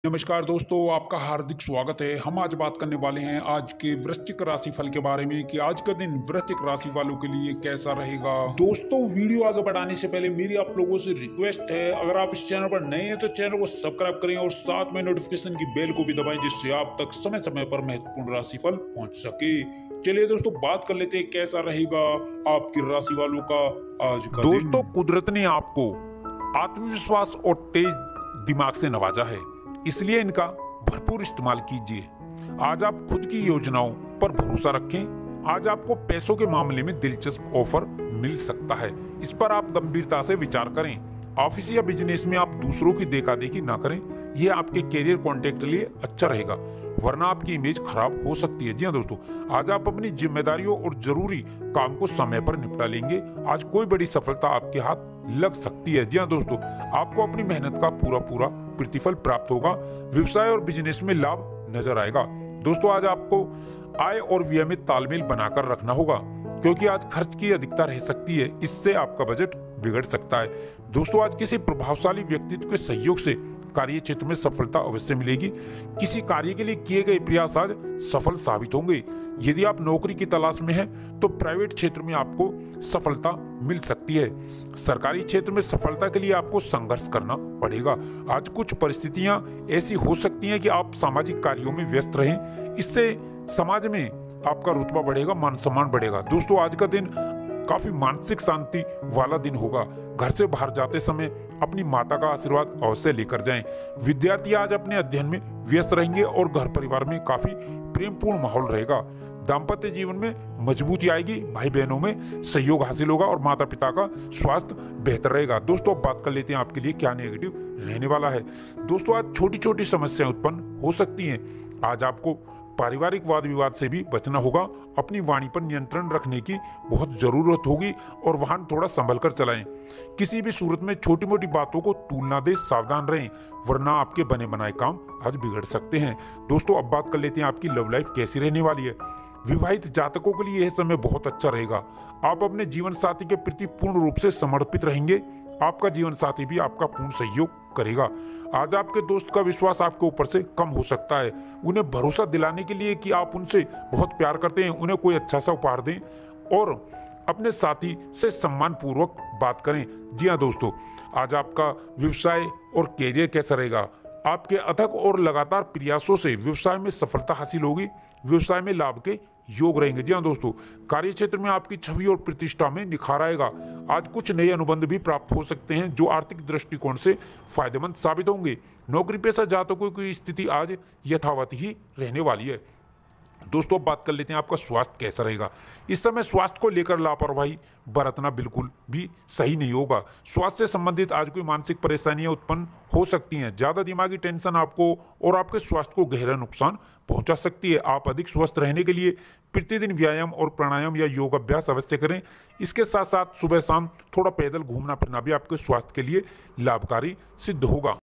नमस्कार दोस्तों, आपका हार्दिक स्वागत है। हम आज बात करने वाले हैं आज के वृश्चिक राशि फल के बारे में कि आज का दिन वृश्चिक राशि वालों के लिए कैसा रहेगा। दोस्तों, वीडियो आगे बढ़ाने से पहले मेरी आप लोगों से रिक्वेस्ट है, अगर आप इस चैनल पर नए हैं तो चैनल को सब्सक्राइब करें और साथ में नोटिफिकेशन की बेल को भी दबाएं, जिससे आप तक समय समय पर महत्वपूर्ण राशि फल पहुंच सके। चलिए दोस्तों, बात कर लेते हैं कैसा रहेगा आपकी राशि वालों का आज का दिन। दोस्तों, कुदरत ने आपको आत्मविश्वास और तेज दिमाग से नवाजा है, इसलिए इनका भरपूर इस्तेमाल कीजिए। आज आप खुद की योजनाओं पर भरोसा रखें। आज आपको पैसों के मामले में दिलचस्प ऑफर मिल सकता है, इस पर आप गंभीरता से विचार करें। ऑफिस या बिजनेस में आप दूसरों की देखा-देखी ना करें, यह आपके कैरियर कॉन्टेक्ट के लिए अच्छा रहेगा, वरना आपकी इमेज खराब हो सकती है। जी हाँ दोस्तों, आज आप अपनी जिम्मेदारियों और जरूरी काम को समय पर निपटा लेंगे। आज कोई बड़ी सफलता आपके हाथ लग सकती है। जी हाँ दोस्तों, आपको अपनी मेहनत का पूरा प्रतिफल प्राप्त होगा। व्यवसाय और बिजनेस में लाभ नजर आएगा। दोस्तों, आज आपको आय और व्यय में तालमेल बनाकर रखना होगा, क्योंकि आज खर्च की अधिकता रह सकती है, इससे आपका बजट बिगड़ सकता है। दोस्तों, आज किसी प्रभावशाली व्यक्तित्व के सहयोग से कार्य क्षेत्र में सफलता अवश्य मिलेगी। किसी कार्य के लिए किए गए प्रयास आज सफल साबित होंगे। यदि आप नौकरी की तलाश में हैं, तो प्राइवेट क्षेत्र में आपको सफलता मिल सकती है। सरकारी क्षेत्र में सफलता के लिए आपको संघर्ष करना पड़ेगा। आज कुछ परिस्थितियां ऐसी हो सकती हैं कि आप सामाजिक कार्यों में व्यस्त रहें, इससे समाज में आपका रुतबा बढ़ेगा, मान सम्मान बढ़ेगा। दोस्तों, आज का दिन काफी मानसिक शांति वाला दिन होगा। घर से बाहर जाते समय अपनी माता का आशीर्वाद अवश्य लेकर जाएं। विद्यार्थी आज अपने अध्ययन में व्यस्त रहेंगे और घर परिवार में काफी प्रेमपूर्ण माहौल रहेगा। दाम्पत्य जीवन में मजबूती आएगी, भाई बहनों में सहयोग हासिल होगा और माता पिता का स्वास्थ्य बेहतर रहेगा। दोस्तों, अब बात कर लेते हैं आपके लिए क्या नेगेटिव रहने वाला है। दोस्तों, आज छोटी छोटी समस्याएं उत्पन्न हो सकती हैं। आज आपको पारिवारिक वाद विवाद से भी बचना होगा। अपनी वाणी पर नियंत्रण रखने की बहुत जरूरत होगी और वाहन थोड़ा संभल कर चलाएं। किसी भी सूरत में छोटी मोटी बातों को तूल ना दें, सावधान रहें, वरना आपके बने बनाए काम आज बिगड़ सकते हैं। दोस्तों, अब बात कर लेते हैं आपकी लव लाइफ कैसी रहने वाली है। विवाहित जातकों के लिए यह समय बहुत अच्छा रहेगा। आप अपने जीवन साथी के प्रति पूर्ण रूप से समर्पित रहेंगे। आपका जीवन साथी भी आपका पूर्ण सहयोग करेगा। आज आपके दोस्त का विश्वास आपके ऊपर से कम हो सकता है। उन्हें भरोसा दिलाने के लिए कि आप उनसे बहुत प्यार करते हैं, उन्हें कोई अच्छा सा उपहार दें और अपने साथी से सम्मान पूर्वक बात करें। जी हाँ दोस्तों, आज आपका व्यवसाय और कैरियर कैसा रहेगा। आपके अथक और लगातार प्रयासों से व्यवसाय में सफलता हासिल होगी। व्यवसाय में लाभ के योग रहेंगे। जी हाँ दोस्तों, कार्य क्षेत्र में आपकी छवि और प्रतिष्ठा में निखार आएगा। आज कुछ नए अनुबंध भी प्राप्त हो सकते हैं, जो आर्थिक दृष्टिकोण से फायदेमंद साबित होंगे। नौकरी पेशा जातकों की स्थिति आज यथावत ही रहने वाली है। दोस्तों, बात कर लेते हैं आपका स्वास्थ्य कैसा रहेगा। इस समय स्वास्थ्य को लेकर लापरवाही बरतना बिल्कुल भी सही नहीं होगा। स्वास्थ्य से संबंधित आज कोई मानसिक परेशानियां उत्पन्न हो सकती हैं। ज्यादा दिमागी टेंशन आपको और आपके स्वास्थ्य को गहरा नुकसान पहुंचा सकती है। आप अधिक स्वस्थ रहने के लिए प्रतिदिन व्यायाम और प्राणायाम या योग अभ्यास अवश्य करें। इसके साथ साथ सुबह शाम थोड़ा पैदल घूमना फिरना भी आपके स्वास्थ्य के लिए लाभकारी सिद्ध होगा।